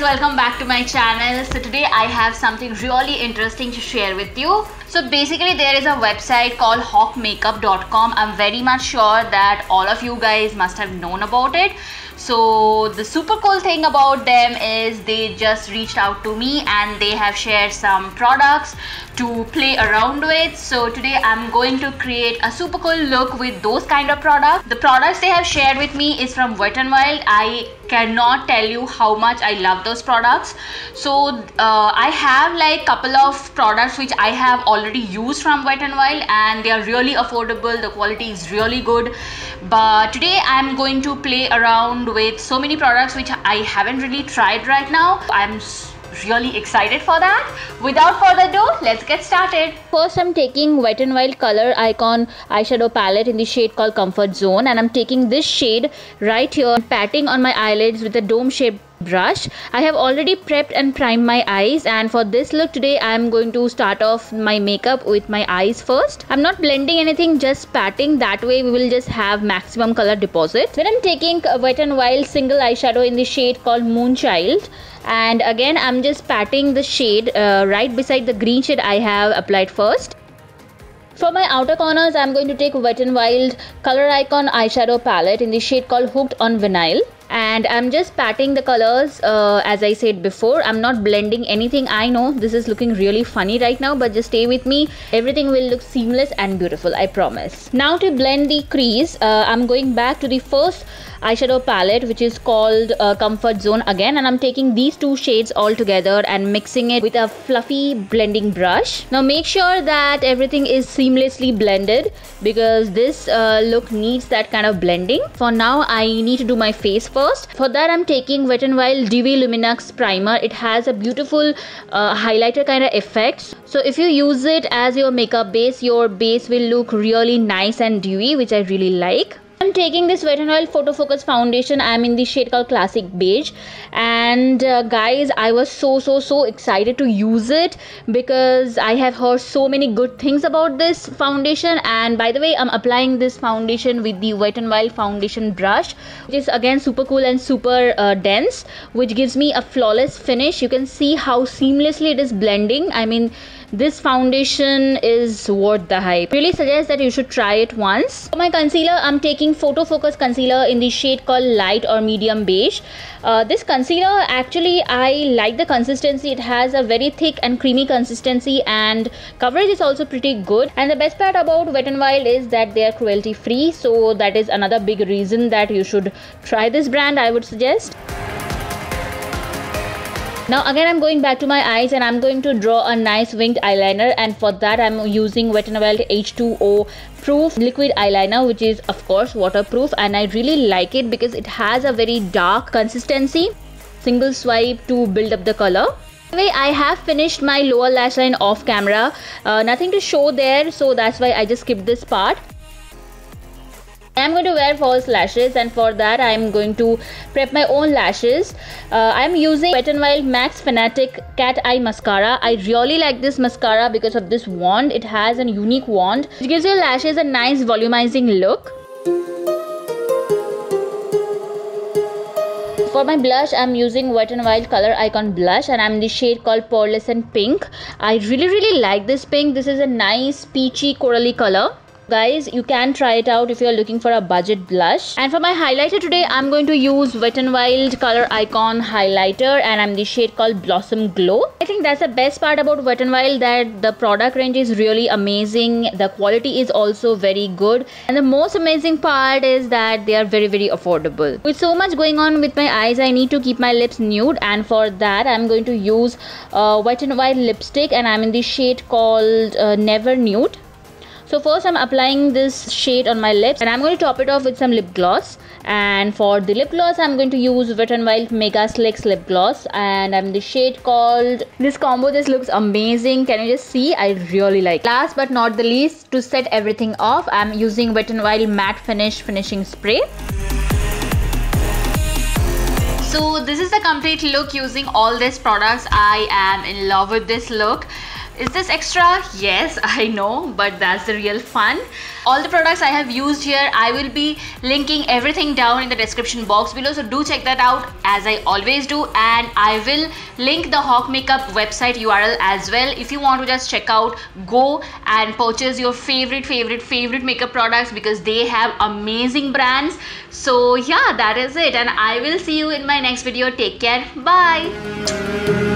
welcome back to my channel. So today I have something really interesting to share with you. So basically there is a website called hawkmakeup.com. I'm very much sure that all of you guys must have known about it. So the super cool thing about them is they just reached out to me and they have shared some products to play around with. So today I'm going to create a super cool look with those kind of products. The products they have shared with me is from Wet n Wild. I cannot tell you how much I love those products. So I have like couple of products which I have already used from Wet n Wild and they are really affordable. The quality is really good. But today I'm going to play around with so many products which I haven't really tried right now. I'm really excited for that. Without further ado, let's get started. First, I'm taking Wet n Wild Color Icon eyeshadow palette in the shade called Comfort Zone, and I'm taking this shade right here, patting on my eyelids with a dome shaped brush. I have already prepped and primed my eyes, and for this look today I'm going to start off my makeup with my eyes first. I'm not blending anything, just patting. That way we will just have maximum color deposit. Then I'm taking a Wet n Wild single eyeshadow in the shade called Moonchild, and again I'm just patting the shade right beside the green shade I have applied first. For my outer corners, I'm going to take Wet n Wild Color Icon eyeshadow palette in the shade called Hooked on Vinyl. And I'm just patting the colors as I said before. I'm not blending anything. I know this is looking really funny right now, but just stay with me. Everything will look seamless and beautiful, I promise. Now to blend the crease, I'm going back to the first eyeshadow palette, which is called Comfort Zone again, and I'm taking these two shades all together and mixing it with a fluffy blending brush. Now make sure that everything is seamlessly blended because this look needs that kind of blending. For now I need to do my face first. For that I'm taking Wet n Wild Dewy Luminux primer. It has a beautiful highlighter kind of effect. So if you use it as your makeup base, your base will look really nice and dewy, which I really like. I'm taking this Wet n Wild Photo Focus foundation. I'm in the shade called Classic Beige, and guys, I was so excited to use it because I have heard so many good things about this foundation. And by the way, I'm applying this foundation with the Wet n Wild foundation brush, which is again super cool and super dense, which gives me a flawless finish. You can see how seamlessly it is blending. I mean, this foundation is worth the hype. Really suggest that you should try it once. For my concealer, I'm taking Photo Focus concealer in the shade called Light or Medium Beige. This concealer, actually I like the consistency. It has a very thick and creamy consistency, and coverage is also pretty good. And the best part about Wet n Wild is that they are cruelty free, so that is another big reason that you should try this brand, I would suggest. Now again I'm going back to my eyes and I'm going to draw a nice winged eyeliner, and for that I'm using Wet n Wild H2O proof liquid eyeliner, which is of course waterproof, and I really like it because it has a very dark consistency. Single swipe to build up the color. Anyway, I have finished my lower lash line off camera. Nothing to show there, so that's why I just skipped this part. I'm going to wear false lashes, and for that I'm going to prep my own lashes. I'm using Wet n Wild Max Fanatic Cat Eye Mascara. I really like this mascara because of this wand. It has a unique wand which gives your lashes a nice volumizing look. For my blush, I'm using Wet n Wild Color Icon blush, and I'm in the shade called Pearlescent Pink. I really like this pink. This is a nice peachy corally color. Guys, you can try it out if you're looking for a budget blush. And for my highlighter today, I'm going to use Wet n Wild Color Icon highlighter, and I'm the shade called Blossom Glow. I think that's the best part about Wet n Wild, that the product range is really amazing. The quality is also very good, and the most amazing part is that they are very affordable. With so much going on with my eyes, I need to keep my lips nude, and for that I'm going to use Wet n Wild lipstick, and I'm in the shade called Never Nude. So first I'm applying this shade on my lips, and I'm going to top it off with some lip gloss. And for the lip gloss, I'm going to use Wet n Wild Mega Slicks lip gloss, and I'm the shade called... This combo just looks amazing. Can you just see? I really like it. Last but not the least, to set everything off, I'm using Wet n Wild Matte Finish Finishing Spray. So this is the complete look using all these products. I am in love with this look. Is this extra? Yes, I know, but that's the real fun. All the products I have used here, I will be linking everything down in the description box below, so do check that out as I always do, and I will link the Hawk Makeup website URL as well. If you want to just check out, go and purchase your favorite makeup products because they have amazing brands. So yeah, that is it, and I will see you in my next video. Take care. Bye.